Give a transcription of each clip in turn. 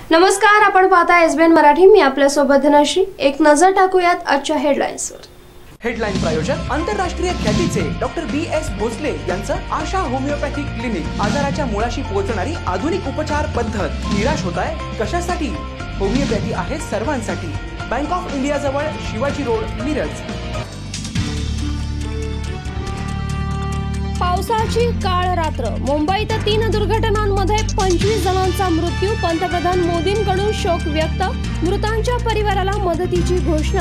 नमस्कार, आपण पाहता एसबीएन मराठी। मी आपल्या सोबत धनश्री। एक नजर टाकूयात आजच्या हेडलाईन्सवर। हेडलाईन प्रायोजक आंतरराष्ट्रीय ख्यातीचे डॉक्टर BS भोसले यांचं आशा होमिओपॅथिक क्लिनिक। आजाराच्या मुळाशी पोहोचणारी आधुनिक उपचार पद्धत। निराश होताय कशासाठी? होमिओपॅथी आहे सर्वांसाठी। बँक ऑफ इंडिया जवळ शिवाजी रोड, मिरज। पावसाची काळ रात्र। मुंबईत 3 दुर्घटनांमध्ये 25 जणांचा मृत्यू। पंतप्रधान मोदींकडून शोक व्यक्त। मृतांच्या परिवाराला मदतीची घोषणा।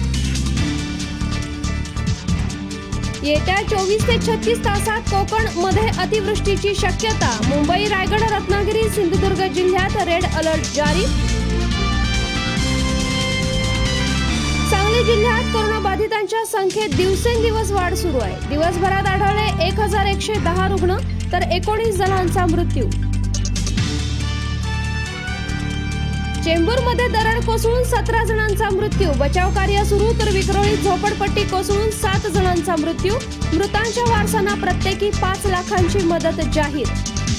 येत्या 24 ते 36 तासात कोकणमध्ये अतिवृष्टीची शक्यता। मुंबई, रायगड, रत्नागिरी, सिंधुदुर्ग जिल्ह्यात रेड अलर्ट जारी। सांगली जिल्ह्यात कोरोना बाधितांच्या संख्येत दिवसेंदिवस वाढ सुरू आहे। दिवसभरात आढळले 1110 रुग्ण तर 19 जणांचा मृत्यू। चेंबूरमध्ये दरड कोसळून 17 जणांचा मृत्यू। बचाव कार्य सुरू तर विक्रोळीत झोपडपट्टी कोसळून 7 जणांचा मृत्यू। मृतांच्या वारसांना प्रत्येकी 5 लाखांची मदत जाहीर।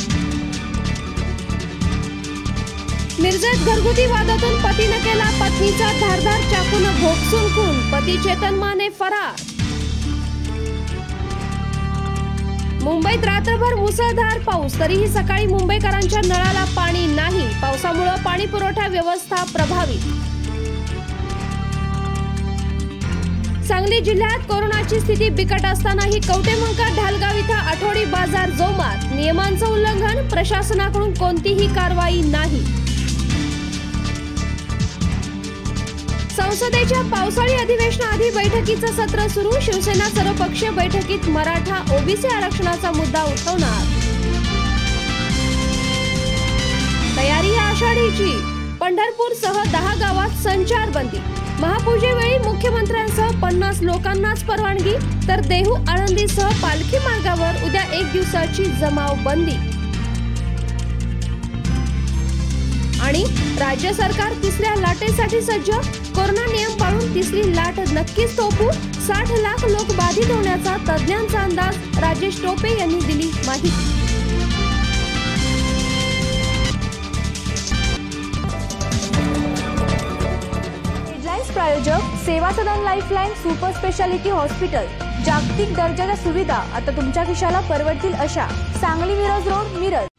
मिरजेत घरगुती वादातून पतीने केला पत्नीचा धारदार चाकूने भोगसून खून। पती चेतन माने फरार। मुंबईत रात्रभर मुसळधार पाऊस, तरीही सकाळी मुंबईकरांच्या नळाला पाणी नाही। पावसामुळे पाणी पुरवठा व्यवस्था प्रभावित। सांगली जिल्ह्यात कोरोनाची स्थिती बिकट असतानाही कवटेमंका, ढालगाव इथं आठवडी बाजार जोमात। नियमांचं उल्लंघन, प्रशासनाकडून कोणतीही कारवाई नाही। संसदेच्या पावसाळी अधिवेशनाआधी बैठकीचं सत्र सुरू। शिवसेना सर्वपक्षीय बैठकीत मराठा ओबीसी आरक्षणाचा मुद्दा उठवणार। तयारी आषाढीची। पंढरपूरसह 10 गावात संचारबंदी। महापूजेवेळी मुख्यमंत्र्यांसह 50 लोकांनाच परवानगी, तर देहू, आळंदीसह पालखी मार्गावर उद्या 1 दिवसाची जमावबंदी। आणि राज्य सरकार तिसऱ्या लाटेसाठी सज्ज। कोरोना नियम पाळून तिसरी लाट नक्कीच तोपू। 60 लाख लोक बाधित होण्याचा तज्ज्ञांचा अंदाज। राजेश टोपे यांनी दिली माहिती। हेडलाईन्स प्रायोजक Seva Sadan lifeline super speciality hospital. जागतिक दर्जाच्या सुविधा आता तुमच्या खिशाला परवडतील अशा। सांगली मिरज रोड, मिरज।